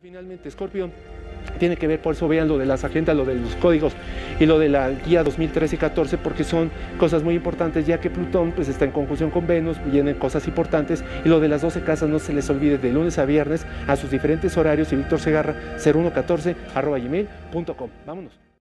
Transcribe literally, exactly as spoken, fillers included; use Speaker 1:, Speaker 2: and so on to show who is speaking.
Speaker 1: Finalmente, Scorpio tiene que ver, por eso vean lo de las agendas, lo de los códigos y lo de la guía dos mil trece y catorce, porque son cosas muy importantes, ya que Plutón pues está en conjunción con Venus, vienen cosas importantes, y lo de las doce casas no se les olvide, de lunes a viernes a sus diferentes horarios. Y Víctor Segarra cero uno catorce arroba gmail punto com. Vámonos.